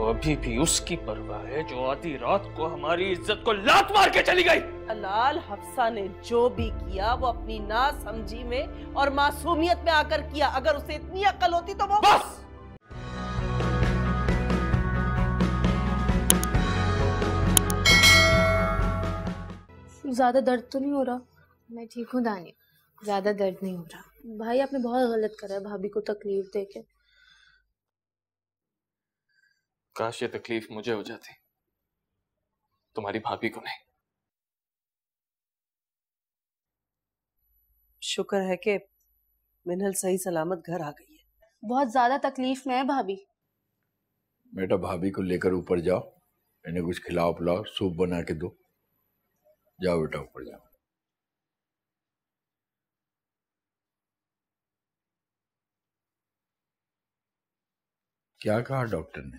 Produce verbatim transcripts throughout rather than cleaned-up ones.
अभी भी उसकी परवाह है जो आधी रात को हमारी इज्जत को लात मार के चली गई। हलाल हफ्सा ने जो भी किया वो अपनी नासमझी में और मासूमियत में आकर किया। अगर उसे इतनी अक्ल होती तो वो बस। ज्यादा दर्द तो नहीं हो रहा? मैं ठीक हूँ दानिया, ज्यादा दर्द नहीं हो रहा। भाई आपने बहुत गलत करा है भाभी को तकलीफ देके। काश ये तकलीफ मुझे हो जाती, तुम्हारी भाभी को नहीं। शुक्र है कि मिनल सही सलामत घर आ गई है। बहुत ज्यादा तकलीफ में है भाभी। बेटा भाभी को लेकर ऊपर जाओ, इन्हें कुछ खिलाओ पिलाओ, सूप बना के दो। जाओ बेटा ऊपर जाओ। क्या कहा डॉक्टर ने?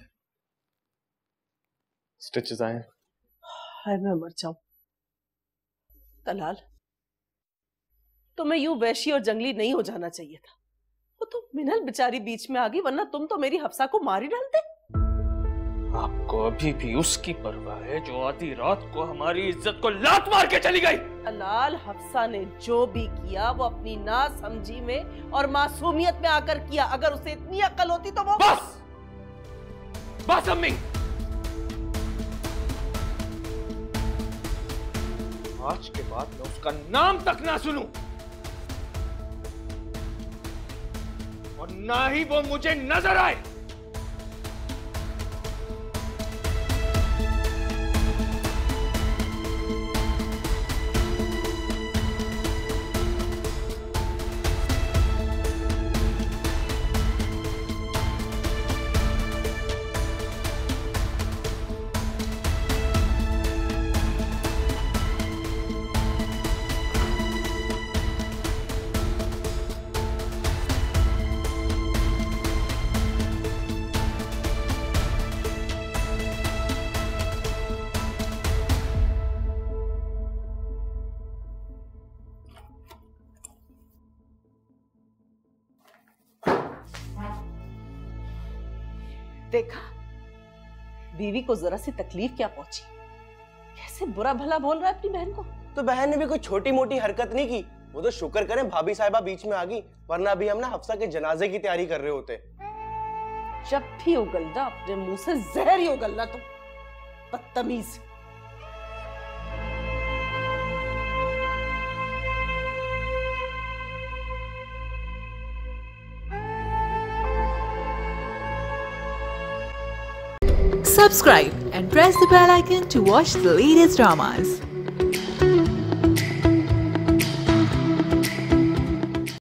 स्टिचेस आए। हाय मैं मर जाऊं। तलाल, तुम्हें यूं वैशी और जंगली नहीं हो जाना चाहिए था। वो तो मिनल बेचारी बीच में आ गई, वरना तुम तो मेरी हफ्सा को मार ही डालते। आपको अभी भी उसकी परवाह है जो आधी रात को हमारी इज्जत को लात मार के चली गई। हलाल हफ्सा ने जो भी किया वो अपनी नासमझी में और मासूमियत में आकर किया। अगर उसे इतनी अक्ल होती तो वो बस बस अम्मी, आज के बाद मैं उसका नाम तक ना सुनूं और ना ही वो मुझे नजर आए। देखा, बीवी को जरा सी तकलीफ क्या पहुंची, कैसे बुरा भला बोल रहा है अपनी बहन को। तो बहन ने भी कोई छोटी मोटी हरकत नहीं की। वो तो शुक्र करें भाभी साहिबा बीच में आ गई, वरना अभी हम ना हफ्सा के जनाजे की तैयारी कर रहे होते। जब भी उगलना अपने मुंह से जहर ही उगलना तुम, बदतमीज। Subscribe and press the bell icon to watch the latest dramas.